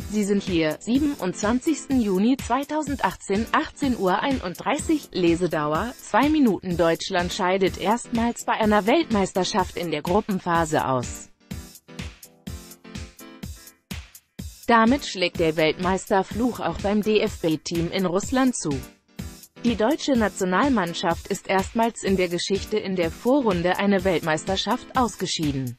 Sie sind hier, 27. Juni 2018, 18:31 Uhr, Lesedauer, 2 Minuten. Deutschland scheidet erstmals bei einer Weltmeisterschaft in der Gruppenphase aus. Damit schlägt der Weltmeisterfluch auch beim DFB-Team in Russland zu. Die deutsche Nationalmannschaft ist erstmals in der Geschichte in der Vorrunde eine Weltmeisterschaft ausgeschieden.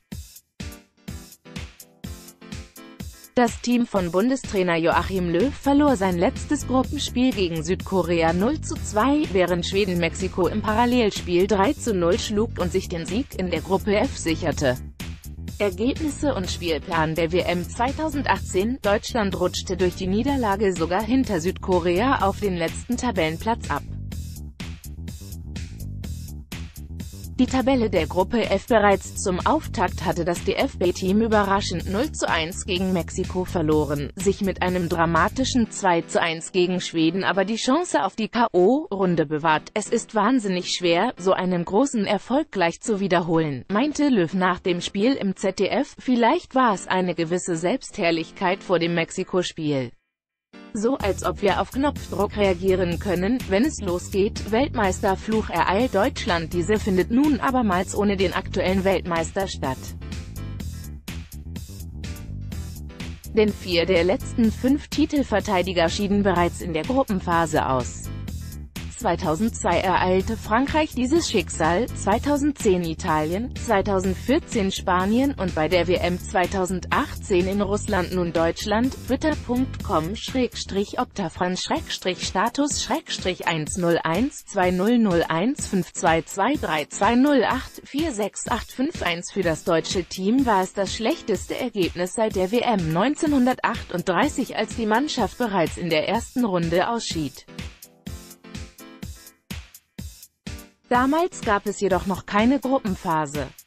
Das Team von Bundestrainer Joachim Löw verlor sein letztes Gruppenspiel gegen Südkorea 0:2, während Schweden Mexiko im Parallelspiel 3:0 schlug und sich den Sieg in der Gruppe F sicherte. Ergebnisse und Spielplan der WM 2018: Deutschland rutschte durch die Niederlage sogar hinter Südkorea auf den letzten Tabellenplatz ab. Die Tabelle der Gruppe F: Bereits zum Auftakt hatte das DFB-Team überraschend 0:1 gegen Mexiko verloren, sich mit einem dramatischen 2:1 gegen Schweden aber die Chance auf die K.O.-Runde bewahrt. Es ist wahnsinnig schwer, so einen großen Erfolg gleich zu wiederholen, meinte Löw nach dem Spiel im ZDF. Vielleicht war es eine gewisse Selbstherrlichkeit vor dem Mexiko-Spiel. So als ob wir auf Knopfdruck reagieren können, wenn es losgeht. Weltmeisterfluch ereilt Deutschland. Diese findet nun abermals ohne den aktuellen Weltmeister statt. Denn 4 der letzten 5 Titelverteidiger schieden bereits in der Gruppenphase aus. 2002 ereilte Frankreich dieses Schicksal, 2010 Italien, 2014 Spanien und bei der WM 2018 in Russland nun Deutschland. Twitter.com/Status/Status-Status-101-201-522-3208-46851. Für das deutsche Team war es das schlechteste Ergebnis seit der WM 1938, als die Mannschaft bereits in der ersten Runde ausschied. Damals gab es jedoch noch keine Gruppenphase.